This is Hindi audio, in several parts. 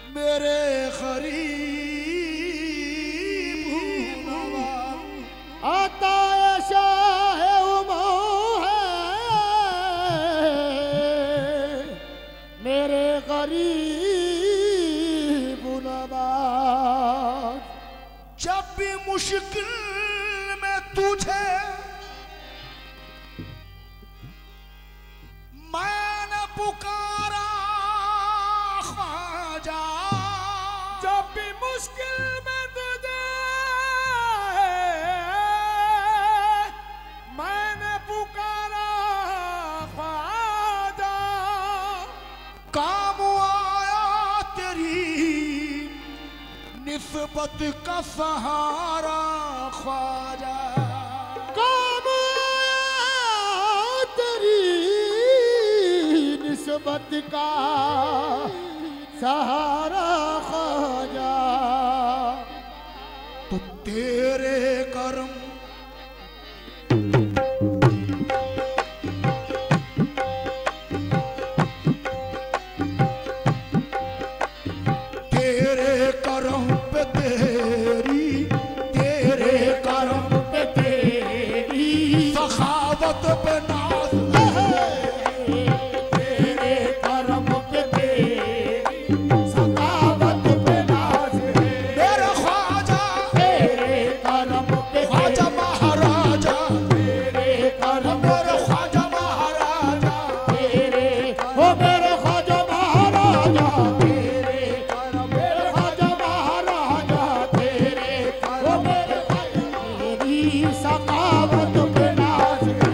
मेरे गरीब आता शाह उमा है मेरे गरीब नवाज। जब भी मुश्किल में तुझे मैंने पुकारा ख्वाजा, जब भी मुश्किल में तुझे मैंने पुकारा ख्वाजा, काम आया तेरी निस्बत का सहारा ख्वाजा। काम आया तेरी निस्बत का सहारा ख्वाजा। तो तेरे करम तेरे करम पे तेरी, तेरे करम पे तेरी सखावत पे नाज है। तेरे करम पे तेरी सखावत पे नाज है। मेरे ख्वाजा, तेरे करम पे ख्वाजा महाराजा, तेरे करम मेरे ख्वाजा महाराजा, तेरे ओ मेरे ख्वाजा महाराजा, तेरे करम मेरे ख्वाजा महाराजा, तेरे ओ मेरे ख्वाजा तेरी सखावत पे नाज है।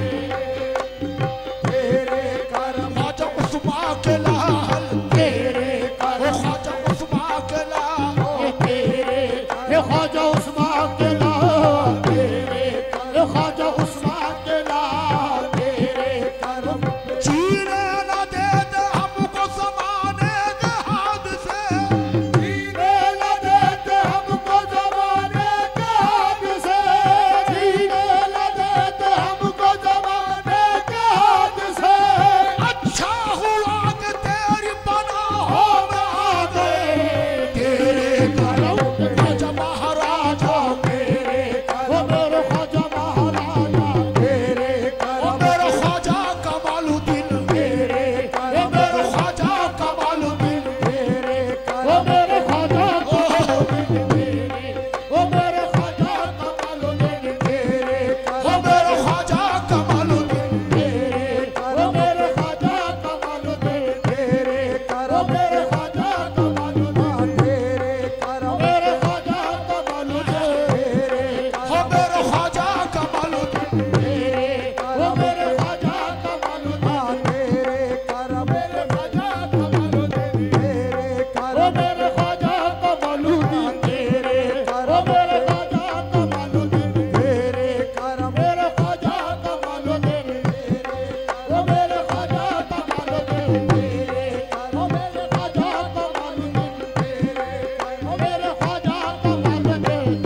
तेरे करम ख्वाजा उस्मा के लाल, तेरे ओ करम ख्वाजा उस्मा के लाल, तेरे ये ख्वाजा उस्मान के लाल, तेरे ये ख्वाजा उस्मान के लाल, तेरे करम जीने न देते हमको ज़माने के हादसे, जीने न देते हमको ज़माने के हादसे, जीने न देते हमको ज़माने के हादसे। अच्छा हुआ कि तेरी पनाहों में आ गए। तेरे करम ख्वाजा महाराजा, तेरे वो मेरे ख्वाजा महाराजा, तेरे ओ करम मेरे ख्वाजा कमालुद्दीन, तेरे ओ मेरे ख्वाजा कमालुद्दीन, तेरे वो मेरे ख्वाजा कमालुद्दीन, वो मेरे ख्वाजा कमालुद्दीन, तेरे ओ मेरे ख्वाजा कमालुद्दीन, वो मेरे ख्वाजा कमालुद्दीन, तेरे वो मेरे ख्वाजा कमालुद्दीन, तेरे मेरे ख्वाजा कमालुद्दीन, ओ मेरे ख्वाजा कमालुद्दीन, वो मेरे ख्वाजा कमालुद्दीन, मेरे ख्वाजा कमालुद्दीन, वो मेरे ख्वाजा कमालुद्दीन, तेरे वो मेरे ख्वाजा कमालुद्दीन, मेरे ख्वाजा कमालुद्दीन, वो मेरे ख्वाजा कमालुद्दीन, वो मेरे ख्वाजा कमालुद्दीन, वो मेरे ख्वाजा कमालुद्दीन,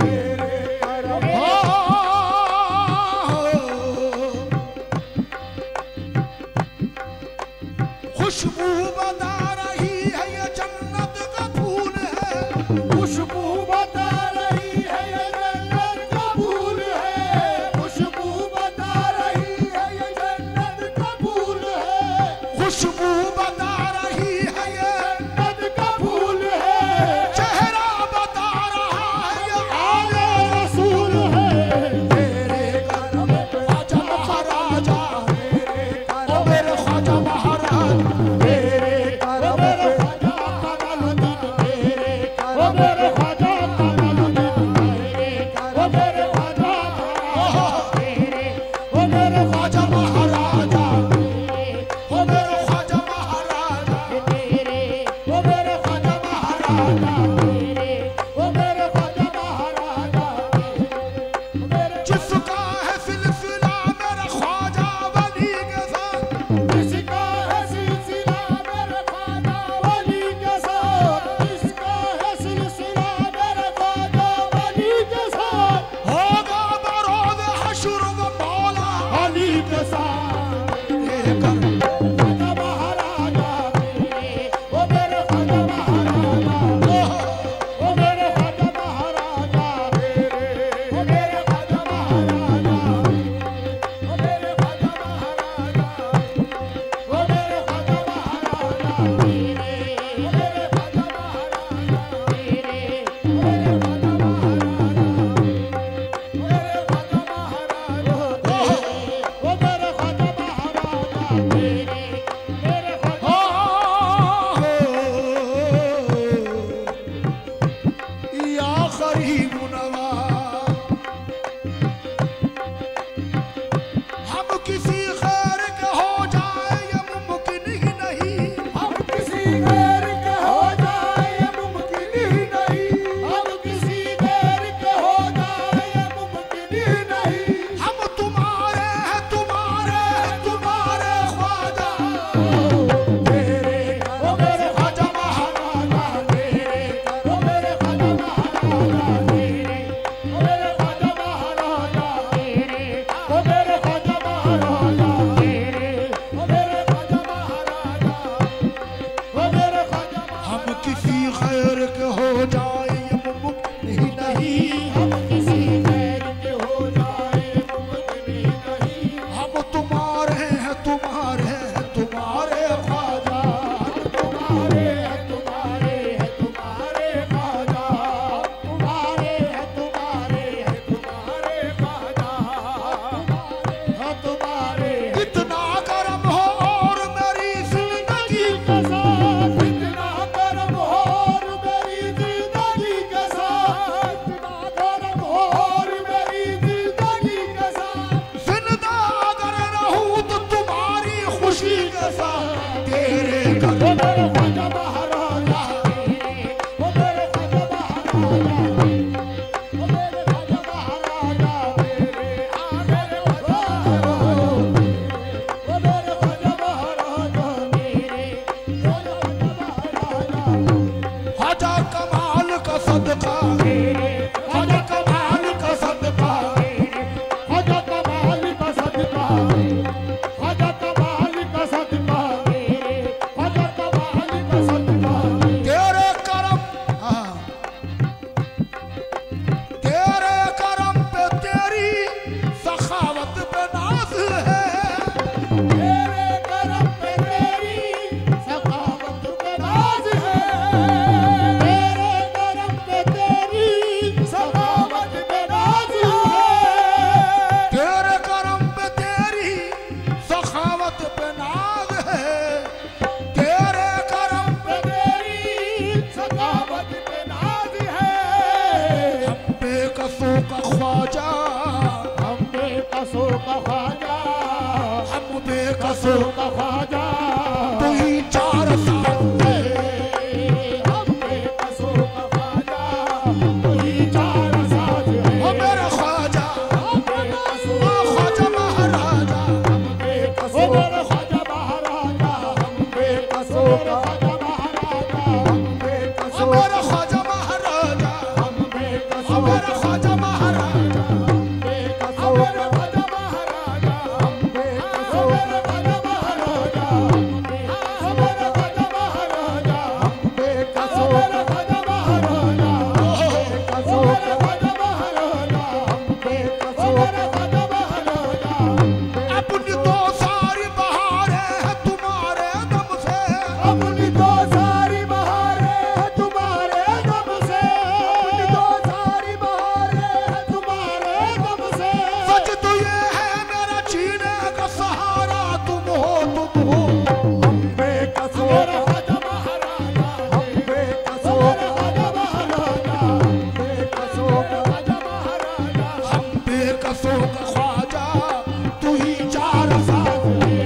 खुशबू बता रही है ये जन्नत का फूल है, खुशबू बता रही है ये जन्नत का फूल है, खुशबू बता रही है ये जन्नत का फूल है, खुशबू बता रही है ये जन्नत का फूल है, चेहरा बता रहा है ये आले रसूल है, तेरे करम ख्वाजा महाराजा, ओ मेरे ख्वाजा महाराज, तेरे वो मेरे ख्वाजा कमालुद्दीन, तेरे वो मेरे ख्वाजा कमालुद्दीन, वो मेरे ख्वाजा तेरे वो मेरे ख्वाजा महाराजा, ओ मेरे ख्वाजा महाराजा, तेरे वो मेरे ख्वाजा महाराजा, तेरे वो मेरे ख्वाजा महाराजा, मेरे जिसका है सिलसिला मेरे ख्वाजा वली के साथ, जिसका है सिलसिला बेकसो का ख्वाजा तू ही चार साज हम बेकसों का ख्वाजा तू ही चार साज है ओ मेरा ख्वाजा ओ ख्वाजा महाराजा हम बेकसों मेरे ख्वाजा महाराजा हम बेकसों का ख्वाजा महाराजा हम ओ बेकसों मेरा ख्वाजा महाराजा हम ओ बेकसों मेरा ख्वाजा महाराजा बेकसों मेरे ख्वाजा महाराजा हम बेकसों मेरे ख्वाजा महाराजा हम बेकसों मेरे ख्वाजा महाराजा हम बेकसों मेरे ख्वाजा महाराजा बेकसों मेरे ख्वाजा महाराजा हम बेकसों मेरे ख्वाजा महाराजा अपनी तो सारी बहारें हैं तुम्हारे दम से अपनी तो सारी बहारें हैं तुम्हारे दम से अपनी तो सारी बहारें हैं तुम्हारे दम से सच तो ये है मेरा जीने का सहारा तुम हो हम बेकसों मेरे ख्वाजा महाराजा हम बेकसों मेरे ख्वाजा महाराजा हम बेकसों मेरे ख्वाजा महाराजा हम बेकसों का ख्वाजा तू ही चार साज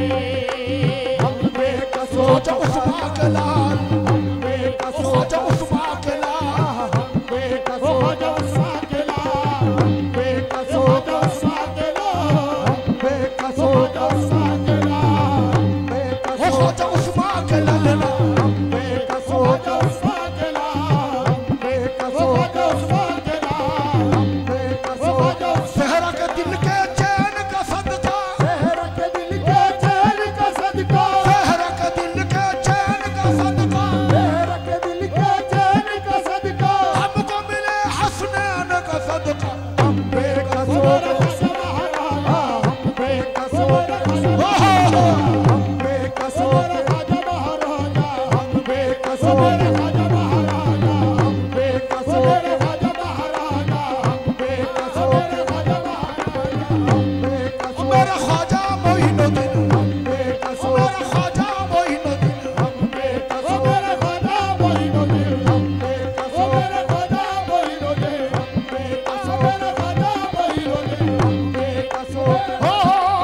हम बेकसों ख्वाजा उस्मा के लाल हम बेकसों ख्वाजा उस्मा के लाल हम बेकसों ख्वाजा उस्मा के लाल हम बेकसों ख्वाजा उस्मा के लाल हम बेकसों ख्वाजा उस्मा के लाल हम ओ ख्वाजा उस्मा के लाल हम बेकसों ख्वाजा उस्मा के लाल हम बेकसों ख्वाजा उस्मा के लाल हम बेकसों ख्वाजा सहरा के दिल के चैन का सदका सहरा के दिल के चैन का सदका सहरा के दिल के चैन का सदका सहरा के दिल के चैन का सदका हमको मिले हसनैन का सदका हम बेकसों मेरे ख्वाजा महाराजा हम बेकसों मेरे ख्वाजा हम बेकसों मेरे ख्वाजा महाराजा हम बेकसों मेरे ख्वाजा महाराजा हम बेकसों मेरे ख्वाजा महाराजा हम बेकसों मेरे ख्वाजा महाराजा हम बेकसों मेरा ख्वाजा मोइनुद्दीन हम बेकसों मेरा ख्वाजा मोइनुद्दीन हम बेकसों मेरे ख्वाजा मोइनुद्दीन हम बेकसों मेरे ख्वाजा मोइनुद्दीन हम बेकसों मेरे ख्वाजा मोइनुद्दीन हम बेकसों हो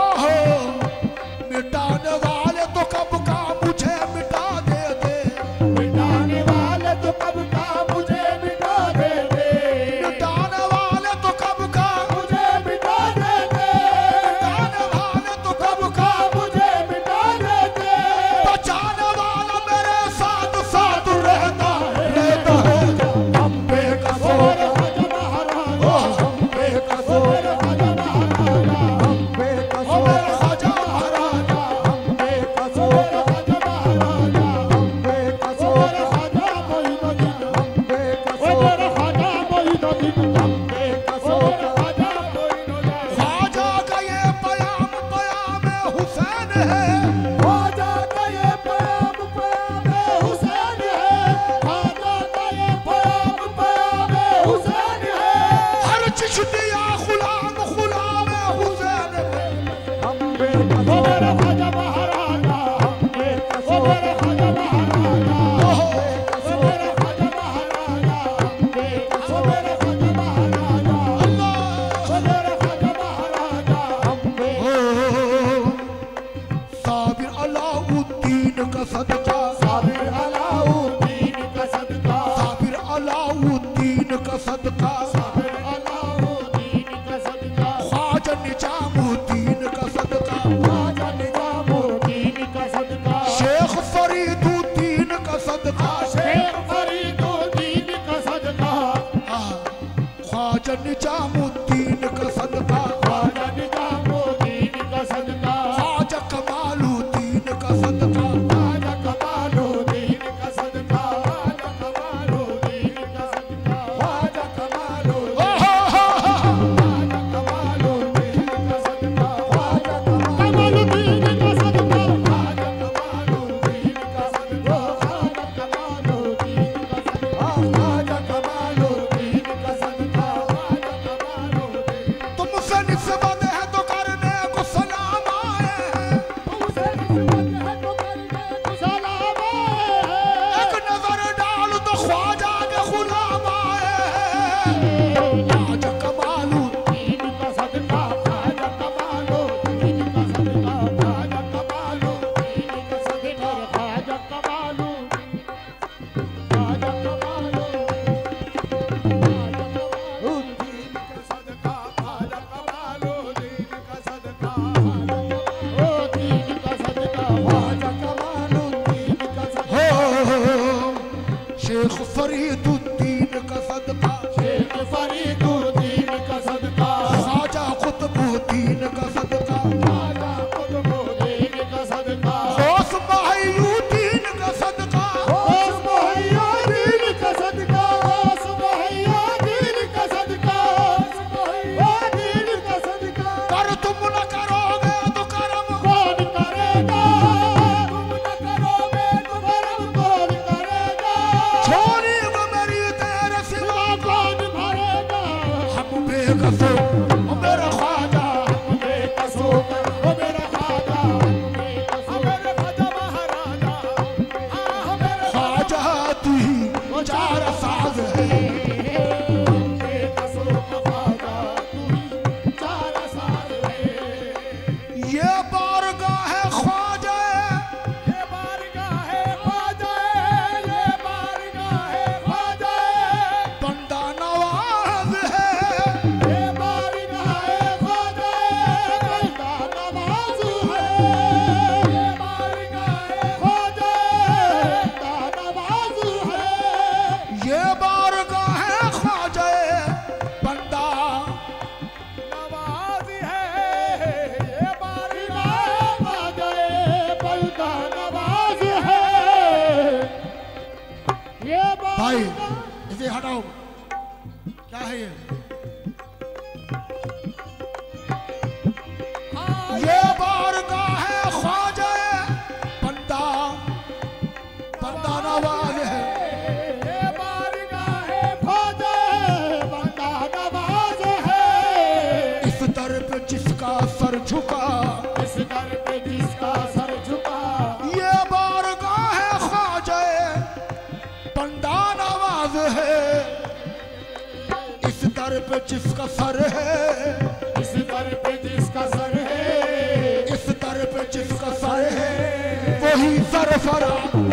मिटाने वाले तो कब का मुझे मिटा देते मिटाने वाले तो कब का मुझे मिटा देते मिटाने वाले तो कब का मुझे मिटा देते मिटाने वाले तो कब का मुझे मिटा देते बचाने वाला मेरे साथ साथ रहता है हम बेकसों मेरे ख्वाजा महाराजा हम बेकसों मेरे ख्वाजा महाराजा हम बेकसों मेरे ख्वाजा महाराजा हम बेकसों मेरे ख्वाजा महाराजा हम बेकसों मेरे ख्वाजा मोइनुद्दीन हम बेकसों मेरे ख्वाजा मोइनुद्दीन हम बेकसों मेरे ख्वाजा मोइनुद्दीन ख्वाजा का ये पयाम पयाम हुसैन है ख्वाजा का ये पयाम पयाम हुसैन है ख्वाजा का ये पयाम पयाम हुसैन है हर चिश्तिया गुलाम गुलाम हुसैन है हम बेकसों मेरे ख्वाजा महाराजा हम बेकसों मेरे ख्वाजा महाराजा हम बेकसों मेरे ख्वाजा महाराजा हम बेकसों मेरे ख्वाजा महाराजा अल्लाह मेरे ख्वाजा महाराजा हम साबिर अलाउद्दीन का सदका साबिर अलाउद्दीन का सदका साबिर अलाउद्दीन का सदका साबिर अलाउद्दीन का सदका ख्वाजा निजामुद्दीन का सदका ख्वाजा निजामुद्दीन का सदका शेख फरीदुद्दीन का सदका शेख फरीदुद्दीन का सदका ख्वाजा निजामुद्दीन का सदका ख्वाजा निजामुद्दीन का सदका ख्वाजा कमालुद्दीन का सदका ख्वाजा कमालुद्दीन का सदका ख्वाजा कमालुद्दीन का सदका ख्वाजा कमालुद्दीन ख्वाजा कमालुद्दीन का सदका ख्वाजा कमालुद्दीन का सदका ख्वाजा कमालुद्दीन का सदका ख्वाजा कमालुद्दीन फरीदुद्दीन का सदका, शेख फरीदुद्दीन का सदका, ख्वाजा कुतुबुद्दीन का सदका, ख्वाजा कुतुबुद्दीन का सदका, गौस मुहय्यिद्दीन का सदका, गौस मुहय्यिद्दीन का सदका, गौस मुहय्यिद्दीन का सदका, गौस मुहय्यिद्दीन का सदका। पर तुम न करोगे तो करम कौन करेगा? तुम न करोगे तो करम कौन करेगा? छोरी वो मेरी तेरे सिवा कौन भरेगा? हम बेकसो ओ मेरा ख्वाजा, हम बेकसो ओ मेरा ख्वाजा, हम बेकसो ओ मेरा ख्वाजा महाराजा, हाँ मेरा ख्वाजा तू ही चार साज है। हम बेकसो का ख्वाजा, तू ही चार साज है। ये बारगाह है ख्वाजा, ये बारगाह है ख्वाजा, ये बारगाह है ख्वाजा, बंदा नवाज है। ये बारगाह है ख्वाजा, बंदा नवाज है। ये बारगाह है ख्वाजा, बंदा नवाज है। ये बारगाह है ख्वाजा, बंदा नवाज है। ये बारगाह ख्वाजा, बंदा नवाज है। ये भाई बारगाह इसे हटाओ, क्या है ये बारगाह है ख्वाजा, बंदा बंदा नवाज है। ये बारगाह है ख्वाजा, बंदा नवाज है। इस दर पे जिसका सर झुका, इस दर पे जिसका सर झुका, ये बारगाह है ख्वाजा, बंदा नवाज है। इस दर पे जिसका सर है, इस दर पे जिसका सर है, इस दर पे जिसका सर है, वही सरफराज